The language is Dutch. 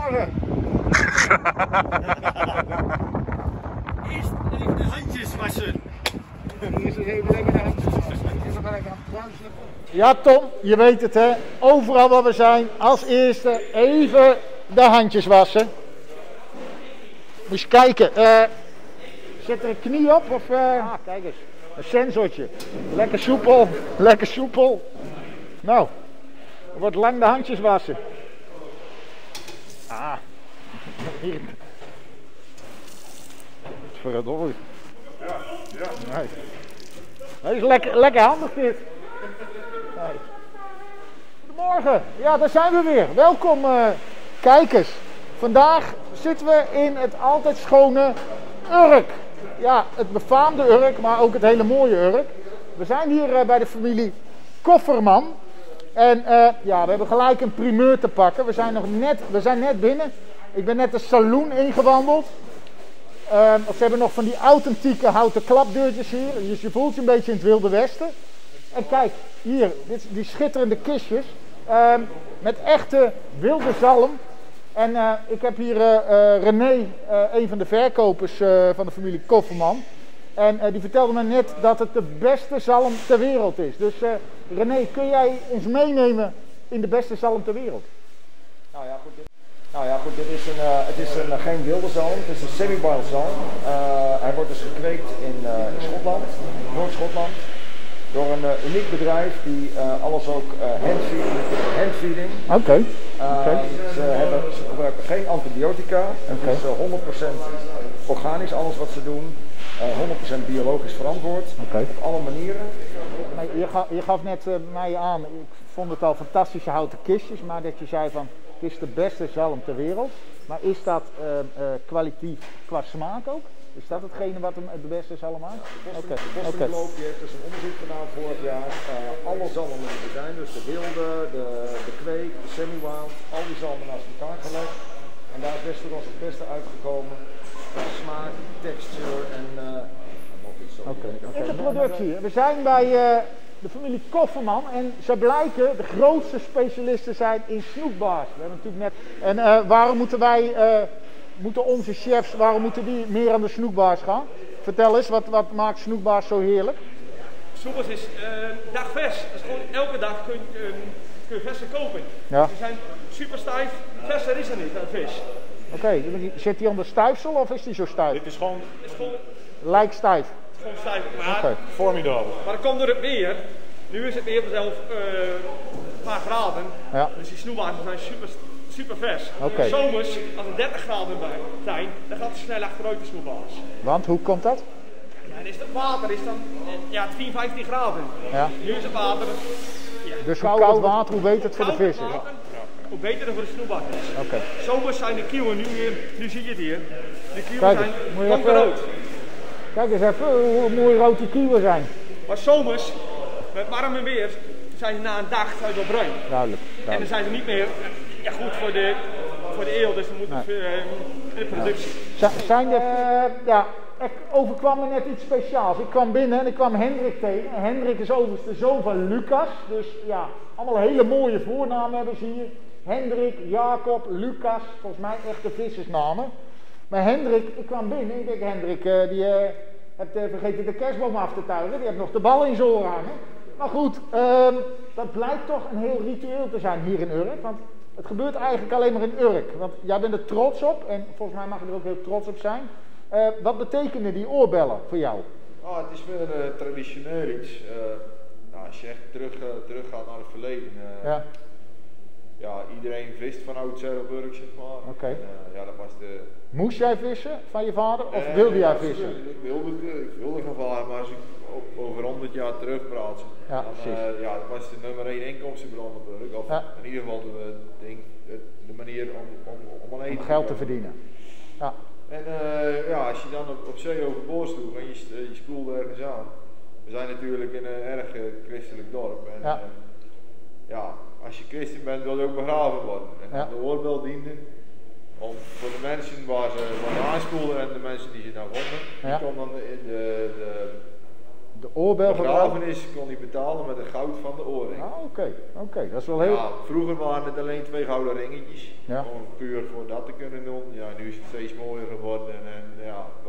Goedemorgen. Eerst even de handjes wassen. Eerst even lekker de handjes wassen. Eerst nog even applausje. Ja Tom, je weet het hè. Overal waar we zijn, als eerste even de handjes wassen. Moet je kijken. Zet er een knie op of... kijk eens. Een sensortje. Lekker soepel. Lekker soepel. Nou. Er wordt lang de handjes wassen. Hier. Verdorie. Ja. Nee. Dat is lekker handig dit. Nee. Goedemorgen. Ja, daar zijn we weer. Welkom kijkers. Vandaag zitten we in het altijd schone Urk. Ja, het befaamde Urk, maar ook het hele mooie Urk. We zijn hier bij de familie Kofferman. En ja, we hebben gelijk een primeur te pakken. We zijn net binnen. Ik ben net de saloon ingewandeld. Ze hebben nog van die authentieke houten klapdeurtjes hier. Dus je voelt je een beetje in het Wilde Westen. En kijk, hier, die schitterende kistjes. Met echte wilde zalm. En ik heb hier René, een van de verkopers van de familie Kofferman. En die vertelde me net dat het de beste zalm ter wereld is. Dus René, kun jij ons meenemen in de beste zalm ter wereld? Nou ja, goed, het is geen wilde zalm, het is een semi-wild zalm. Hij wordt dus gekweekt in Schotland, Noord-Schotland, door een uniek bedrijf die alles ook handfeeding. Oké. Ze gebruiken geen antibiotica, het is 100% organisch alles wat ze doen, 100% biologisch verantwoord, op alle manieren. Je gaf net mij aan, ik vond het al fantastische houten kistjes, maar dat je zei van het is de beste zalm ter wereld. Maar is dat kwalitatief qua smaak ook? Is dat hetgene wat hem de beste zalm maakt? De Boston heeft dus een onderzoek gedaan vorig jaar. Alle zalmen die er zijn, dus de wilde, de kweek, de semi-wild, al die zalmen naast elkaar gelegd. En daar is best voor ons het beste uitgekomen. Smaak, textuur en nog iets zo. In de productie, we zijn bij de familie Kofferman en ze blijken de grootste specialisten zijn in snoekbars. We hebben natuurlijk net. En waarom moeten onze chefs, waarom moeten die meer aan de snoekbars gaan? Vertel eens, wat maakt snoekbars zo heerlijk? Snoekbars is dagvers. Dus gewoon elke dag kun je verse kopen. Ja. Ze zijn super stijf, verser is er niet aan vis. Oké, zit die onder stuifsel of is die zo stijf? Dit is gewoon... Lijkt stijf. Gewoon stijf, maar formidabel. Maar dan komt door het weer. Nu is het weer vanzelf een paar graden. Ja. Dus die snoekbars zijn super vers. Zomers, als er 30 graden bij zijn, dan gaat het snel achteruit de snoekbars. Want hoe komt dat? Ja, dan is het water is dan 10, 15 graden. Ja. Nu is het water. Ja. Dus hoe koud water, hoe beter het voor de vis is? Hoe beter het voor de snoekbars is. Zomers zijn de kieuwen, nu zie je het hier. De kieuwen zijn donkerrood. Kijk eens even hoe mooi rood die kieuwen zijn. Maar zomers, met warm weer, zijn ze na een dag wel bruin. Duidelijk. En dan zijn ze niet meer goed voor de eeuw, dus we moeten in de productie. Zijn er, er overkwam me net iets speciaals. Ik kwam binnen en ik kwam Hendrik tegen. En Hendrik is overigens de zoon van Lucas. Dus ja, allemaal hele mooie voornamen hebben ze hier. Hendrik, Jacob, Lucas, volgens mij echte vissersnamen. Maar Hendrik, ik kwam binnen en ik denk, Hendrik, die hebt vergeten de kerstboom af te tuigen. Die heeft nog de bal in zijn oor hangen. Maar goed, dat blijkt toch een heel ritueel te zijn hier in Urk. Want het gebeurt eigenlijk alleen maar in Urk. Want jij bent er trots op en volgens mij mag je er ook heel trots op zijn. Wat betekenen die oorbellen voor jou? Het is meer traditioneel iets. Als je echt teruggaat naar het verleden. Ja, iedereen vist van oudsher op Urk, zeg maar. Dat was de... Moest jij vissen van je vader of wilde jij vissen? Ik wilde gaan varen, maar als ik over 100 jaar terugpraat, dat was de nummer 1 inkomstenbron op Urk. Of in ieder geval de manier om aan eten om geld te verdienen. Ja. En als je dan op zee overboord sloeg en je spoelde ergens aan. We zijn natuurlijk in een erg christelijk dorp. En, als je christen bent wil je ook begraven worden. En de oorbel diende om voor de mensen waar ze aanspoelden en de mensen die ze nou vonden, die kon dan De oorbel begrafenis kon hij betalen met het goud van de oorring. Oké, dat is wel heel... Ja, vroeger waren het alleen 2 gouden ringetjes. Ja. Gewoon puur voor dat te kunnen doen. Ja, nu is het steeds mooier geworden en ja,